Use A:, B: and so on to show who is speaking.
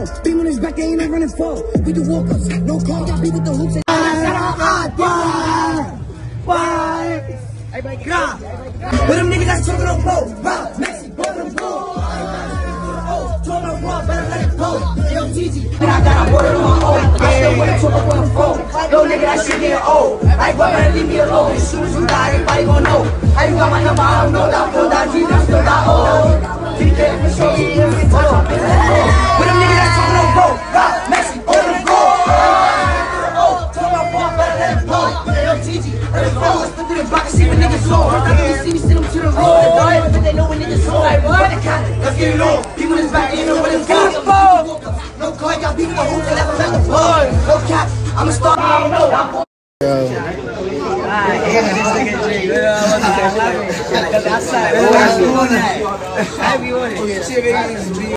A: flow. Beam on his back, they ain't no running for. We do walk-ups, no call, got beat with the hoops. Why? Everybody get with them niggas that's choking on flow. Rob, Messi, both of them go. Told my raw, better let it go. Yo, TG, and I got a border on my own. I still wanna talk up on the phone. Yo, nigga, that shit getting old. Like, why better leave me alone? As soon as you die, everybody gon' know. How you got my number? I don't know. That phone, that G, that still got old. TJ, for sure, hold on. With them niggas that's talking on bro. Rob, Messi, both of them go. Told my raw, better let it go. Yo, TG, let it go. Look through the block and see what niggas sold. You see me send them to the road. But they know when niggas sold. Like, what? Let's get it on. People in his back, ain't know what it's got. No car, y'all people the hoops, they never met the boy. No cap, I'ma start. I don't know. I be on it.